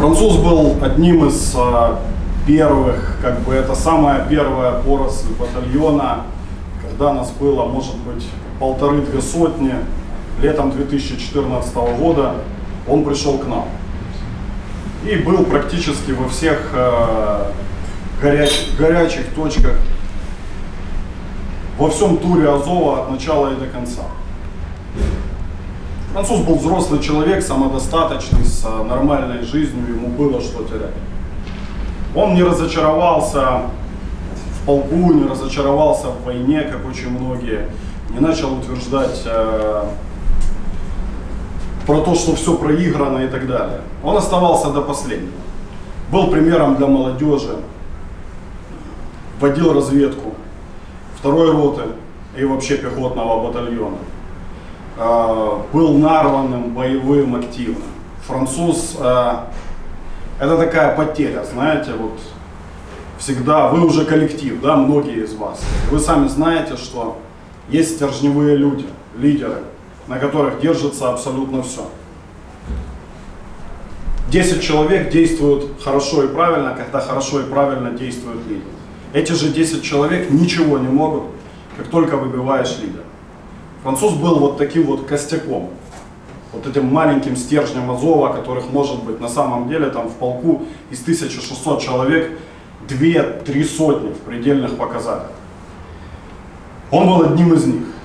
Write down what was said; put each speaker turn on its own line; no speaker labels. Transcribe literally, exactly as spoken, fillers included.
Француз был одним из а, первых, как бы это самая первая поросль батальона, когда нас было, может быть, полторы-две сотни. Летом две тысячи четырнадцатого года он пришел к нам и был практически во всех а, горячих, горячих точках, во всем туре Азова от начала и до конца. Француз был взрослый человек, самодостаточный, с нормальной жизнью, ему было что терять. Он не разочаровался в полку, не разочаровался в войне, как очень многие, не начал утверждать э, про то, что все проиграно и так далее. Он оставался до последнего. Был примером для молодежи, водил разведку второй роты и вообще пехотного батальона. Был нарванным, боевым, активным. Француз э, это такая потеря, знаете, вот всегда, вы уже коллектив, да, многие из вас. Вы сами знаете, что есть стержневые люди, лидеры, на которых держится абсолютно все. десять человек действуют хорошо и правильно, когда хорошо и правильно действует лидер. Эти же десять человек ничего не могут, как только выбиваешь лидера. Француз был вот таким вот костяком, вот этим маленьким стержнем Азова, которых может быть на самом деле там в полку из тысячи шестисот человек две-три сотни в предельных показателях. Он был одним из них.